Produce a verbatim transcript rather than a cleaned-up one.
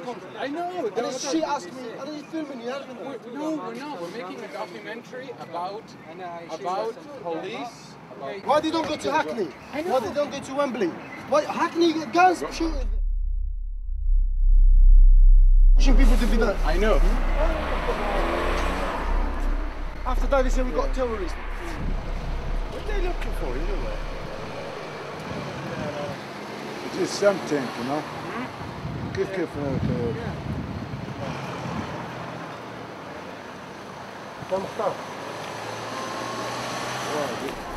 conference. I know. And then she asked me, are you filming you? We're, no, we're not. We're making a documentary about about police. About Why they don't go to Hackney? Why they don't go to Wembley? Why Hackney get guns shooting? Pushing people to be there. I know. After that, they say we got terrorists. What are they looking for, anyway? It is something, you know. كيف كيف يا مختار